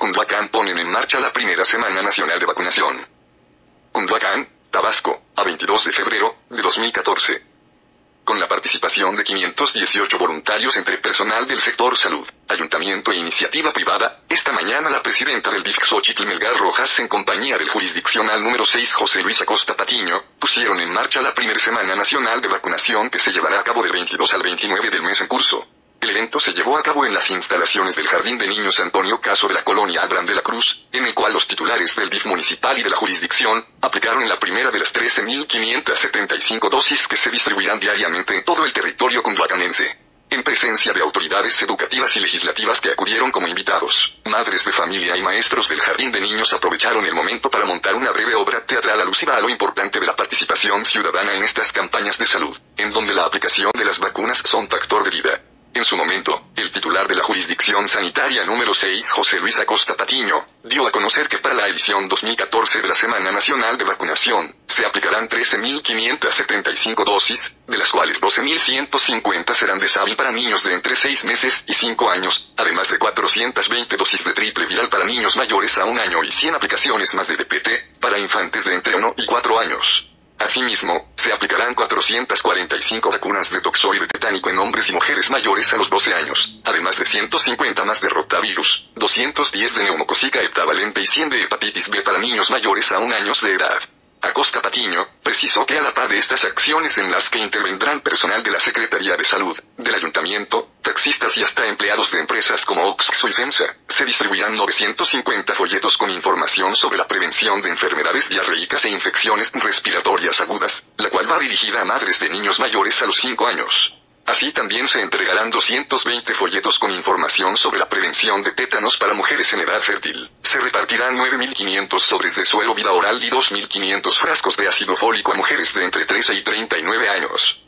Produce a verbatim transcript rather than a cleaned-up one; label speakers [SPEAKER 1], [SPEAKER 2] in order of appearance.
[SPEAKER 1] Cunduacán ponen en marcha la primera Semana Nacional de Vacunación. Cunduacán, Tabasco, a veintidós de febrero de dos mil catorce. Con la participación de quinientos dieciocho voluntarios entre personal del sector salud, ayuntamiento e iniciativa privada, esta mañana la presidenta del D I F, Xóchitl Melgar Rojas, en compañía del jurisdiccional número seis José Luis Acosta Patiño, pusieron en marcha la primera Semana Nacional de Vacunación que se llevará a cabo del veintidós al veintinueve del mes en curso. El evento se llevó a cabo en las instalaciones del Jardín de Niños Antonio Caso de la colonia Abraham de la Cruz, en el cual los titulares del D I F municipal y de la jurisdicción aplicaron la primera de las trece mil quinientas setenta y cinco dosis que se distribuirán diariamente en todo el territorio cunduacanense. En presencia de autoridades educativas y legislativas que acudieron como invitados, madres de familia y maestros del Jardín de Niños aprovecharon el momento para montar una breve obra teatral alusiva a lo importante de la participación ciudadana en estas campañas de salud, en donde la aplicación de las vacunas son factor de vida. En su momento, el titular de la jurisdicción sanitaria número seis, José Luis Acosta Patiño, dio a conocer que para la edición dos mil catorce de la Semana Nacional de Vacunación, se aplicarán trece mil quinientas setenta y cinco dosis, de las cuales doce mil ciento cincuenta serán de Sabi para niños de entre seis meses y cinco años, además de cuatrocientas veinte dosis de triple viral para niños mayores a un año y cien aplicaciones más de D P T, para infantes de entre uno y cuatro años. Asimismo, se aplicarán cuatrocientas cuarenta y cinco vacunas de toxoide tetánico en hombres y mujeres mayores a los doce años, además de ciento cincuenta más de rotavirus, doscientos diez de neumococica heptavalente y cien de hepatitis B para niños mayores a un año de edad. Acosta Patiño precisó que a la par de estas acciones en las que intervendrán personal de la Secretaría de Salud, del Ayuntamiento, taxistas y hasta empleados de empresas como Oxxo y FEMSA, se distribuirán novecientos cincuenta folletos con información sobre la prevención de enfermedades diarreicas e infecciones respiratorias agudas, la cual va dirigida a madres de niños mayores a los cinco años. Así también se entregarán doscientos veinte folletos con información sobre la prevención de tétanos para mujeres en edad fértil. Se repartirán nueve mil quinientos sobres de suero vida oral y dos mil quinientos frascos de ácido fólico a mujeres de entre trece y treinta y nueve años.